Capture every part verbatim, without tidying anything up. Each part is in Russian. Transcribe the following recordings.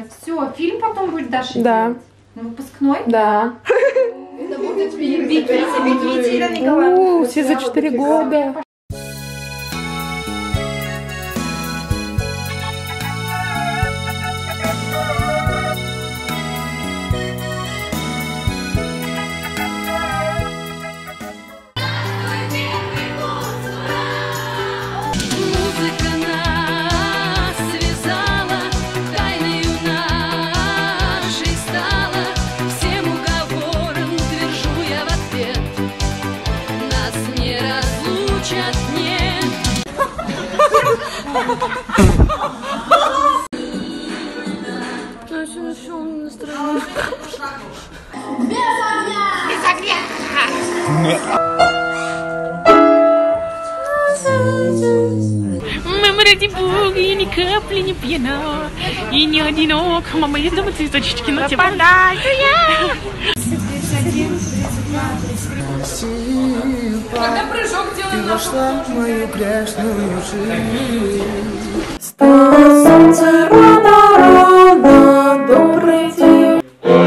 Все, фильм потом будет Даша Да. делать? На выпускной? Да. Это будет фильм. Бить Витя, бить Витя, Ирина Николаевна. У, все за четыре года. Мама, ради бога, я ни капли не пьяна и не одинок. Мама, есть дома цветочки, но тебе подаю я. Когда прыжок делаем, ты вошла в мою грешную жизнь. Солнце рано, рано, добрый день.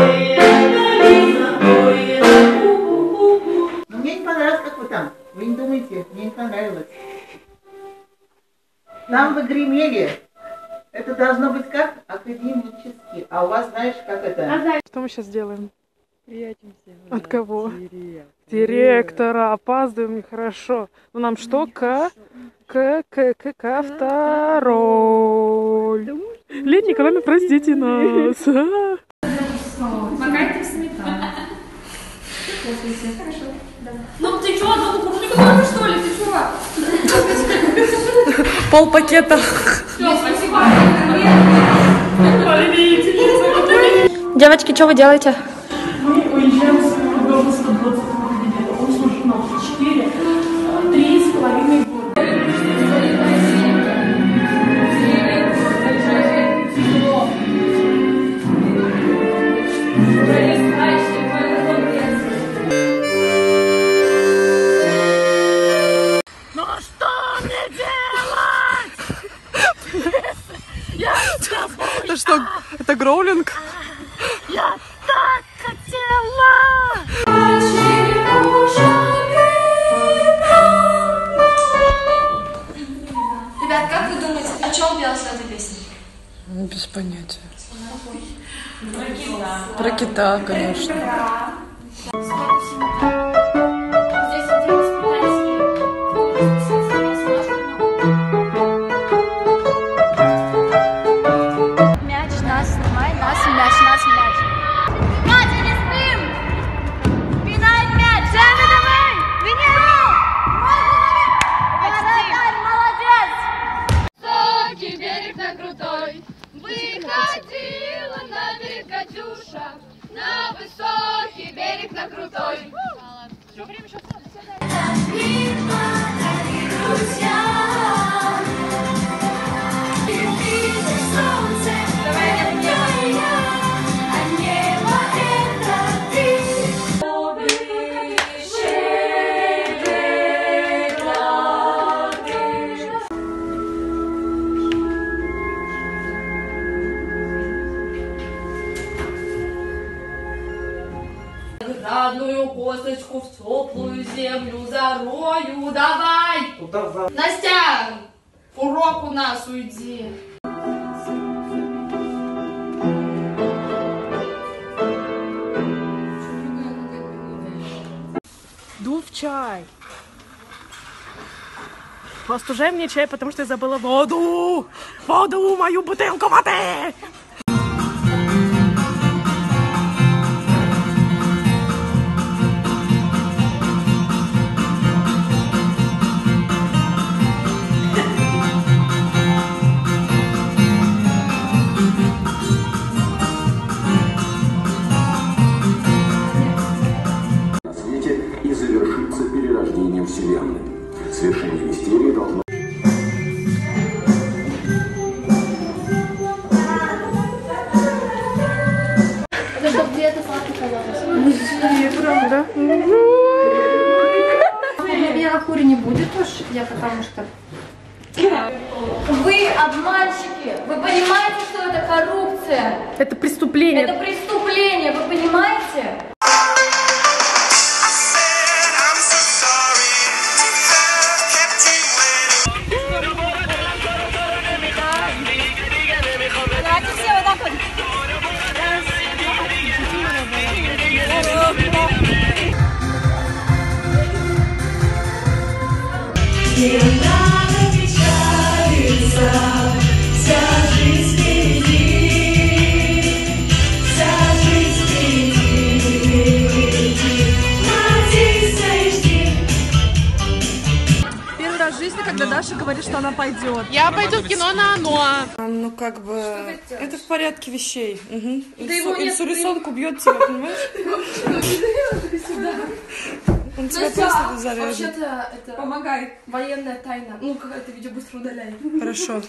Но мне не понравилось, как вы там. Вы не думайте, мне не понравилось. Там вы гремели. Это должно быть как академически. А у вас, знаешь, как это? Что мы сейчас делаем? Приятимся. От кого? Директор. Директора. Опаздываем нехорошо. Ну нам что? К... К... К... К... К... Второй. Лидия Николаевна, простите нас. макайте в сметану. Хорошо. Ну ты чё, ну кукурузу кормишь, что ли? Ты чё? Пол пакета. Всё, спасибо. Девочки, что вы делаете? Мы уезжаем с дома сто двадцать где-то. Он служит на четыре, три с половиной года. Ну что мне делать? Я с тобой. Это что? Это гроулинг? Я так хотела! Ребят, как вы думаете, о чем пелась эта песня? Без понятия. Про кита, конечно. Мяч, нас снимай, нас мяч, нас мяч. Катя, не спим! Пинай мяч! Сами давай! Меняй его! Вратарь, молодец! Высокий берег на крутой, выходила на берег Катюша, на высокий берег на крутой. Все время сейчас родную косточку в теплую землю зарою, давай! Настя, урок у нас, уйди. Ду в чай. Остужай мне чай, потому что я забыла воду. Воду, мою бутылку воды. И завершится перерождением Вселенной. Свершение мистерии должно... Контрацепция. Это преступление. Это преступление, вы понимаете? Давайте все вот так вот. Не надо печалиться, вся жизнь впереди, вся жизнь впереди, надейся и жди. Первый раз в жизни, когда Даша говорит, что она пойдет. Я пойду в кино на оно. Ну, как бы, это в порядке вещей. Угу. Да его нет, Инсурисонку бьет тебя, понимаешь? Он тебя просто заряжет. Вообще-то это помогай. Военная тайна. Ну, как это видео быстро удаляй. Хорошо.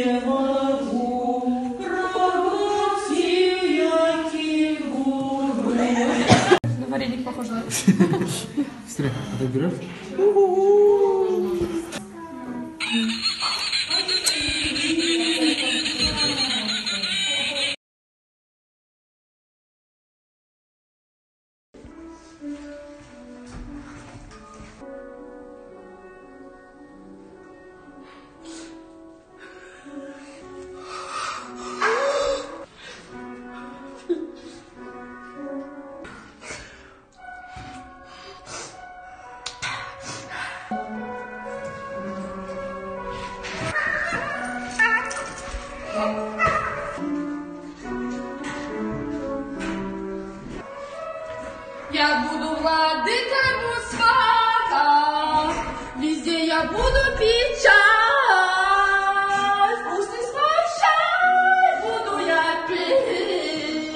На вареник похож на... Смотри, а ты берешь? Я буду владыкой Мусфака, везде я буду пить чай, вкусный свой чай буду я пить.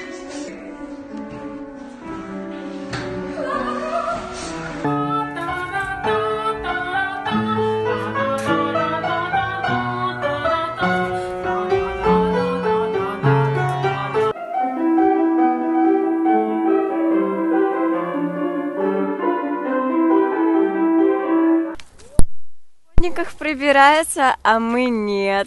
Никак прибирается, а мы нет.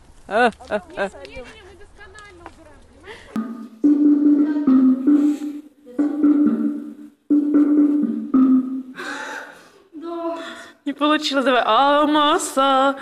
Не получилось, давай. Алмаса.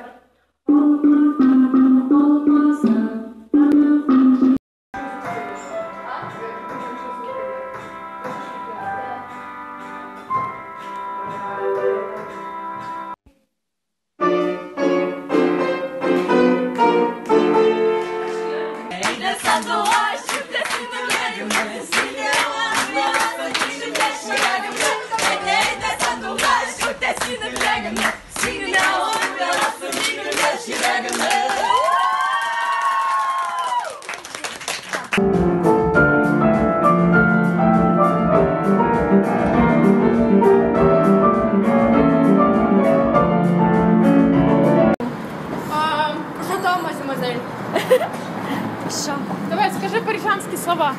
Давай, скажи парижанские слова.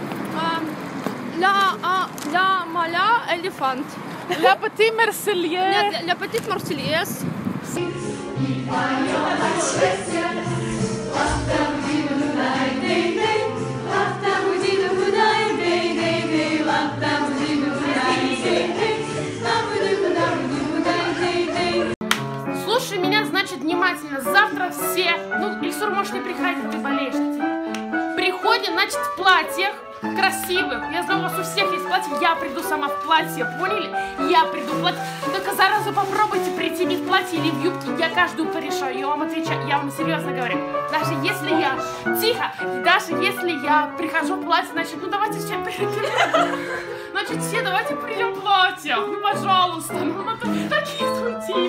Ля, а, ля, маля, элефант. Ля пати мерселье. Нет, ля петит марсельез. Слушай меня, значит, внимательно. Завтра все, ну, Ильсур, можешь не приходить, ты болеешь. Приходим, значит, в платьях красивых. Я знаю, у вас у всех есть платье, я приду сама в платье, поняли? Я приду в платье. Только заразу попробуйте прийти не в платье или в юбке, я каждую порешаю, я вам отвечаю, я вам серьезно говорю. Даже если я, тихо, даже если я прихожу в платье, значит, ну давайте все перейдем. Значит, все давайте придем в платье, ну пожалуйста, ну надо такие сути.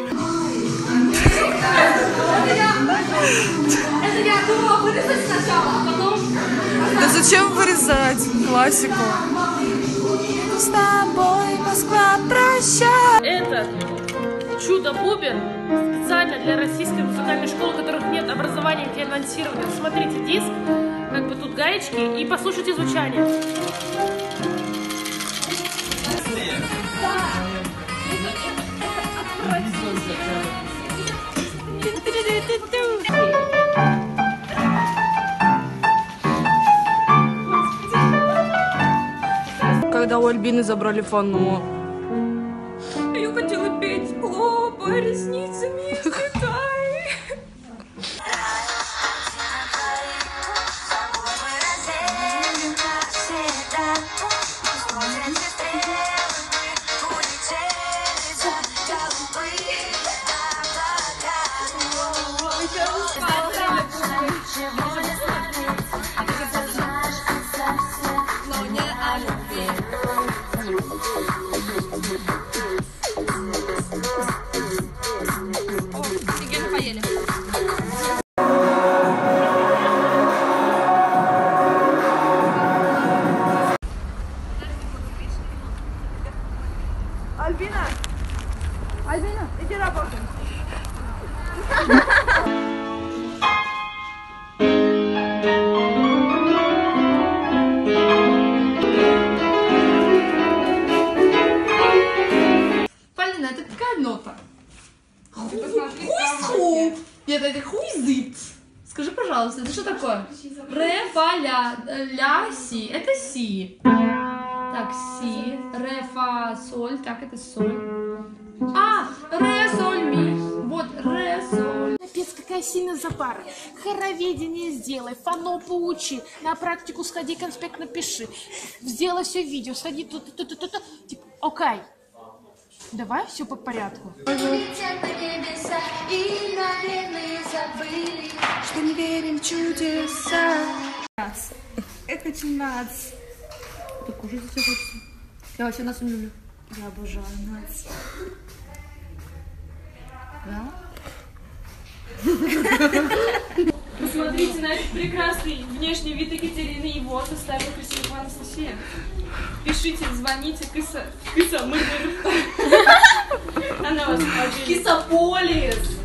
Это я думала вырезать сначала, а потом... Да зачем вырезать классику? С тобой, Москва, прощай. Это чудо-бубен специально для российской музыкальной школы, у которых нет образования финансирования. Смотрите диск, как бы тут гаечки, и послушайте звучание. когда у Альбины забрали фано. Я хотела петь, хлопая ресницами, слетай. Альбина! Альбина, иди работай. Полина, это какая нота? Хуй-ху. Нет, это хуй-зыт. Скажи, пожалуйста, это что такое? Ре, фа, ля, ля, си. Это си. Так, си. Ре, фа, соль. Так, это соль. А, ре, соль, ми. Вот, ре, соль. Капец, какая сильная запара. Хороведение сделай, фано поучи, на практику сходи, конспект напиши. Сделай все видео, сходи тут, тут, тут, тут. Типа, окей. Давай все по порядку. Что не верим в чудеса. Я хочу нац. Ты кушать за хочется? Я вообще нас не люблю. Я обожаю нац. Да? Посмотрите на этот прекрасный внешний вид Екатерины, его составила красивая Анастасия. Пишите, звоните, кыса, кыса, мы Она вас очень... Кисополис.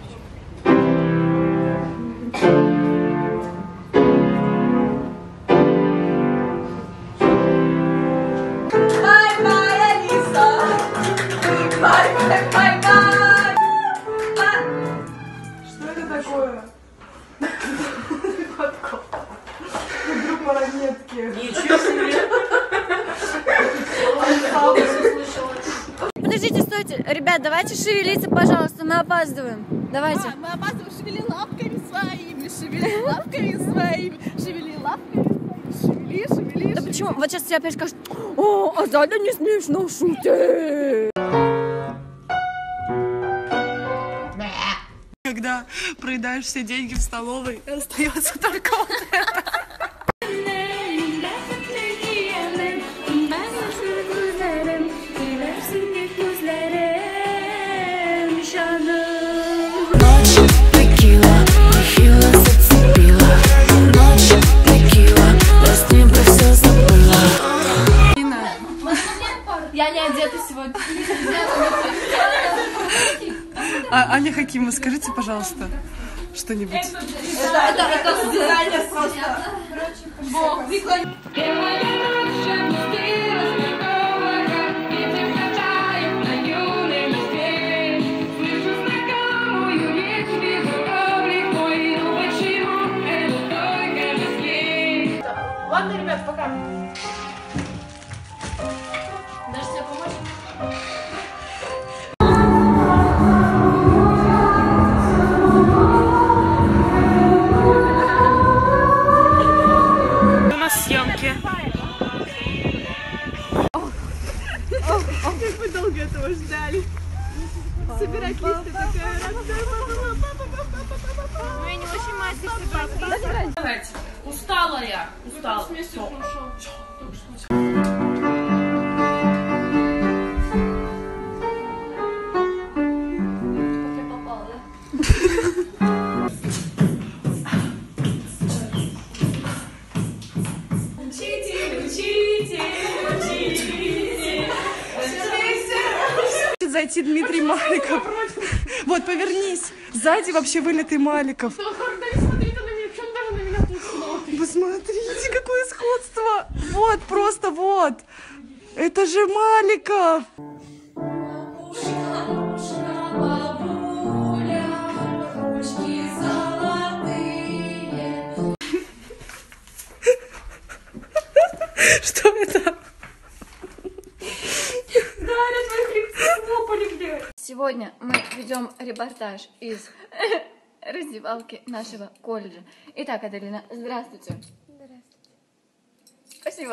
Бай-бай, Алиса! Бай-бай-бай-бай! Что это такое? Группа ранетки. Ничего себе! Подождите, стойте. Ребят, давайте шевелиться, пожалуйста, мы опаздываем. Давайте. Мы опаздываем, шевели лапками своими, шевели лапками своими, шевели лапками, шевели, шевели. Да почему? Вот сейчас тебе опять скажут: о, а Заля не смешно шутит. Когда проедаешь все деньги в столовой, остается только вот это. Я не одета сегодня. А, Аня Хакимова, скажите, пожалуйста, что-нибудь. Это, это, это дизайнер просто. Бог, Ладно, ребят, пока. Дашь тебе помочь? У нас съемки. Как мы долго этого ждали. Собирать листы такая Мы не очень мастер. Давайте. Устала я. Устала. Зайти Дмитрий Маликов. Вот, повернись. Сзади вообще вылитый Маликов. Посмотрите, какое сходство. Вот, просто вот. Это же Маликов. Что это? Сегодня мы ведем репортаж из раздевалки нашего колледжа. Итак, Аделина, здравствуйте. Здравствуйте. Спасибо.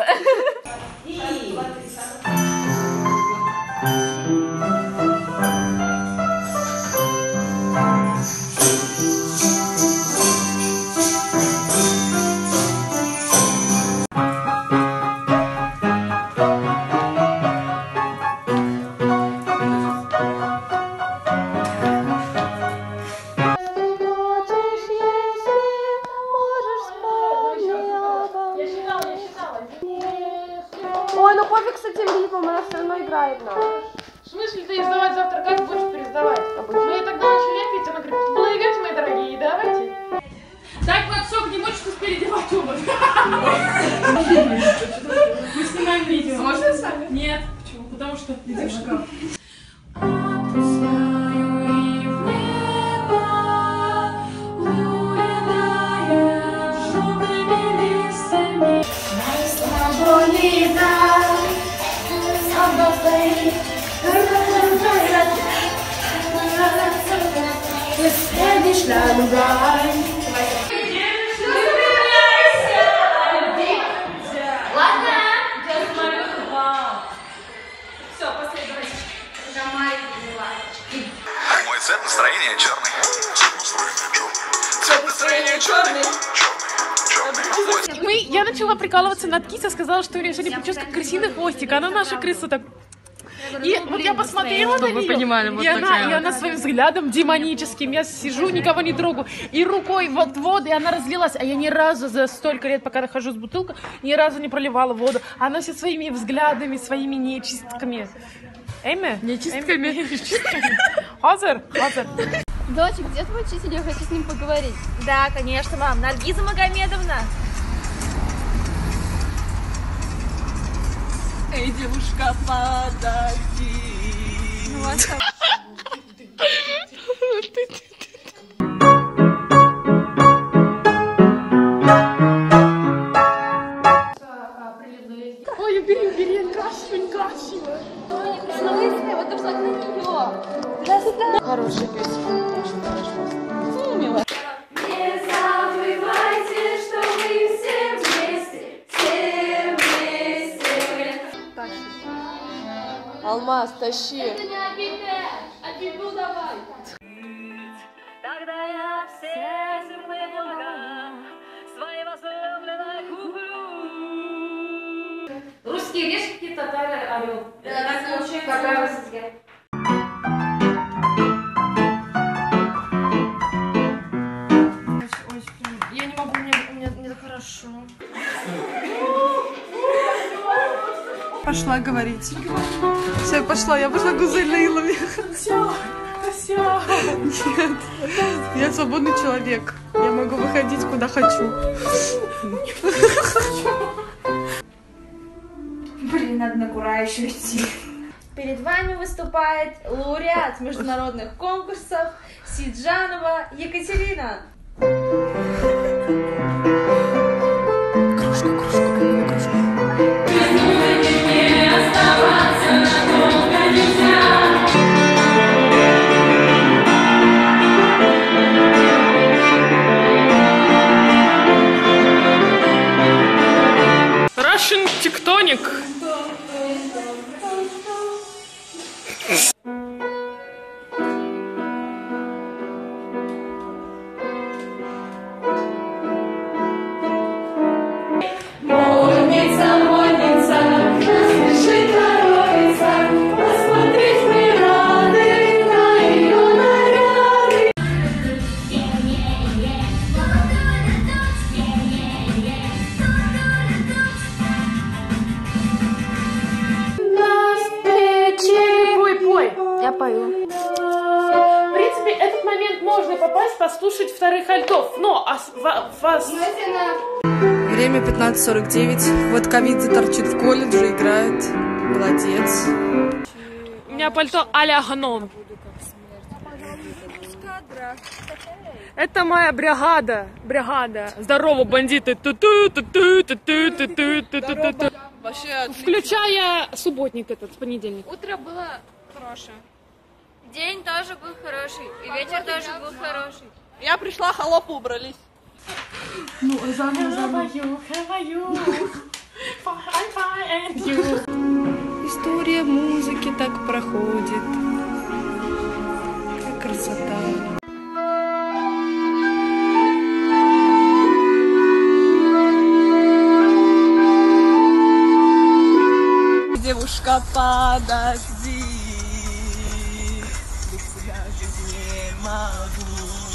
Ой, ну пофиг с этим рифом, она все равно играет нам. В смысле ты издавать завтра? Как будешь пересдавать? Мы ей тогда начали петь, она говорит, благовейте, мои дорогие, давайте. Так, мы все, не можешь успели девать обувь. Мы снимаем видео. Можно сами? Нет. Почему? Потому что идем в шкаф. Мой цвет настроения черный. Цвет настроения черный. Мы, я начала прикалываться над Кисой, сказала, что у нее сегодня прическа крысиный хвостик, она наша крыса так... И вот я посмотрела на нее, понимали, вот и, она, и она своим взглядом демоническим, я сижу, никого не трогаю, и рукой вот воду, и она разлилась, а я ни разу за столько лет, пока нахожусь с бутылкой, ни разу не проливала воду, она все своими взглядами, своими нечистками. Эми? Нечистками? Нечистками. Хазар? Хазар. Дочек, где твой учитель? Я хочу с ним поговорить. Да, конечно, мам. Наргиза Магомедовна. Эй, девушка, подойди. Ну, вот так. Ой, убери, убери, красивый, красивый. Вот пошла на нее. Хорошая песня. Очень хорошая. Не забывайте, что мы все вместе, все вместе. Алмаз, тащи. Это не обидно, а бегу давай. Тогда я все земные блага своей возлюбленной куплю. Русские решки, татары, орел. Так получается. Какая высота? Я не могу, мне, мне, мне так хорошо. Пошла говорить. Все, пошла, я пошла Гузель Наиловне. Все, все. Нет, я свободный человек. Я могу выходить куда хочу. Блин, надо на Кура еще идти. Перед вами выступает лауреат международных конкурсов Сиджанова Екатерина. Кружка, кружка, кружка. Russian Tectonic. Модница, модница, спешит торопится, посмотреть мы рады на ее наряды. Пой, пой. Я пою. В принципе, этот момент можно попасть, послушать вторых альтов, но а, вас... Время пятнадцать сорок девять. Вот Кавидзе торчит в колледже, играет. Молодец. У меня пальто а-ля гном. Это моя бригада. Бригада. Здорово, бандиты. Ту-ту, ту-ту, ту-ту, ту-ту, ту-ту, ту-ту. Вообще Включая субботник этот, понедельник. Утро было хорошее. День тоже был хороший, и вечер тоже был хороший. Я пришла, холопы убрались. Ну, за мной, за мной. История музыки так проходит. Какая красота. Девушка, подожди, без тебя жить не могу.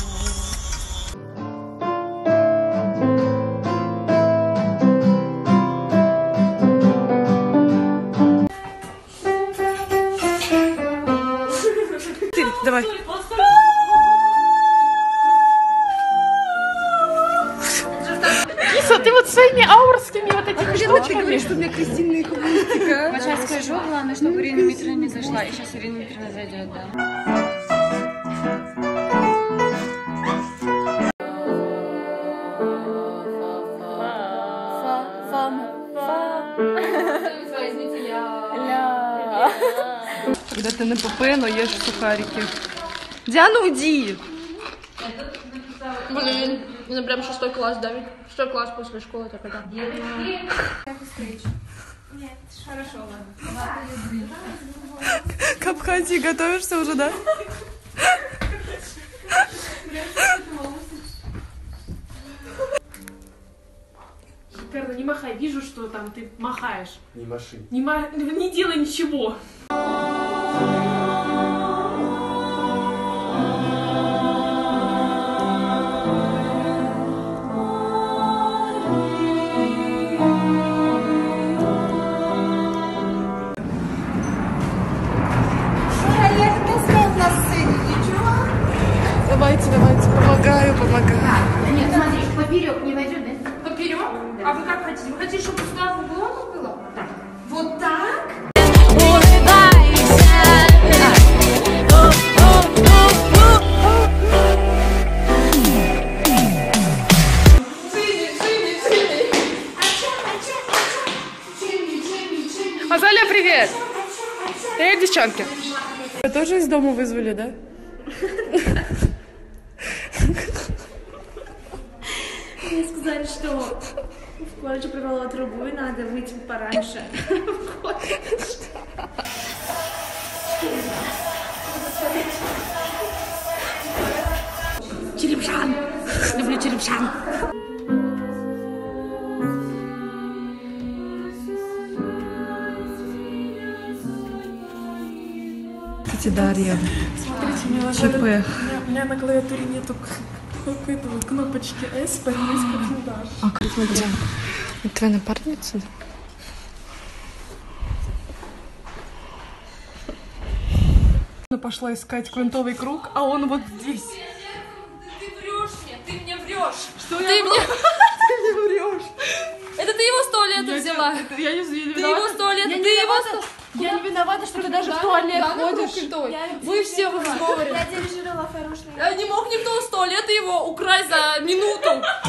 Давай. Киса, ты вот своими аурскими вот этими штучками. Ты говоришь, что у меня крысиная хвостика. Вот сейчас скажу, главное, чтобы Ирина Дмитриевна не зашла. И сейчас Ирина Дмитриевна зайдет, да. Когда ты на ПП, но ешь сухарики. Диана, уйди! Блин, мне прям шестой класс давит. Шестой класс после школы так это. Нет, хорошо, ладно. К Абхазии готовишься уже, да? Шикарно, не махай. Вижу, что там ты махаешь. Не маши. Не, ма... не делай ничего. Давайте, давайте, помогаю, помогаю. Нет, смотри, поперек не войдет, да? Поперек? Да. А вы как хотите? Вы хотите, чтобы сюда в углом было? Так. Вот так? Азалия, привет! Привет, девчонки! Вы тоже из дома вызвали, да? Мне сказали, что в колледже прорвало трубу и надо выйти пораньше. В колледж. Черепшан! Люблю черепшан! Кстати, Дарья. Смотрите, у меня, ЧП. у меня, у меня на клавиатуре нету какой-то вот кнопочки S, поэтому как не дашь. А как смотри? Это твоя напарница? Она пошла искать квинтовый круг, а он вот здесь. Ты врешь мне, ты мне врешь. Что ты я мне... Ты мне врешь. Это ты его сто лет Я взяла. не- Я не Ты его сто лет, Я ты не его виновата. сто... Я не виновата, что ты даже в туалет ходишь. Вы все в сговоре. Я дирижировала хороший. А не мог никто в туалет его украсть за минуту.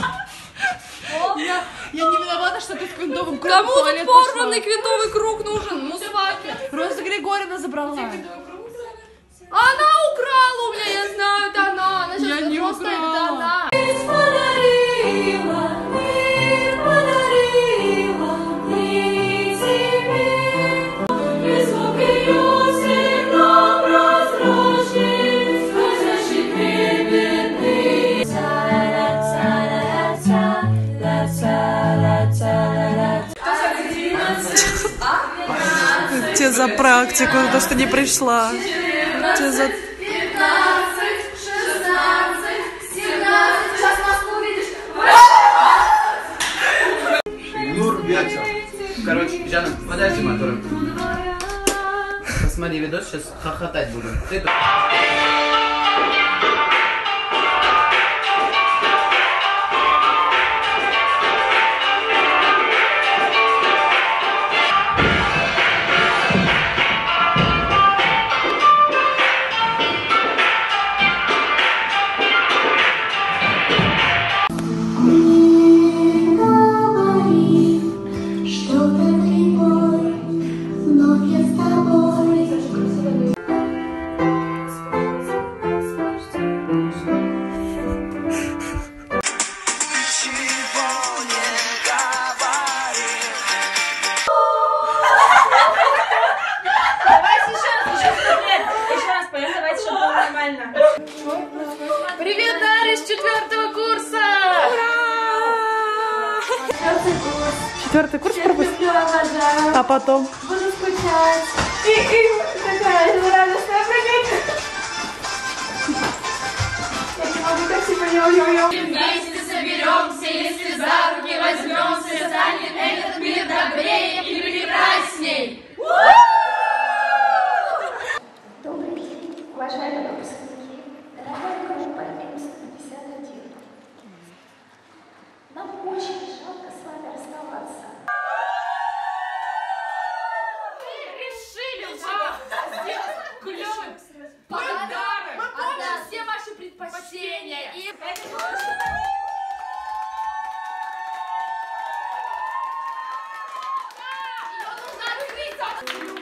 Я, я не виновата, что ты с квинтовым кругом Кому в тут туалет порванный пошла. квинтовый круг нужен? Мусфаки. Роза Григорьевна забрала. Она украла у меня, я знаю, это она. Она сейчас Я не просто это украла. она. Тебе за практику, за то, что не пришла. Тебе за... Нур Бяча. Короче, Жанна, подожди мотором. Посмотри видос, сейчас хохотать будем. Ты... Четвертый курс. Четвертый курс Всех пропустил? люблю, обожаю. А потом? Буду скучать. И, и такая радостная прыгает. Я не могу так типа йо-йо-йо. Вместе соберемся, если за руки возьмемся, станет этот мир добрее и прекрасней. Добрый день, уважаемые выпускники, дорогая группа эм сто пятьдесят один. Нам очень жалко с вами расставаться. Решили вам сделать клёвый подарок. Мы помним все ваши предпочтения. И... Ее нужно открыть.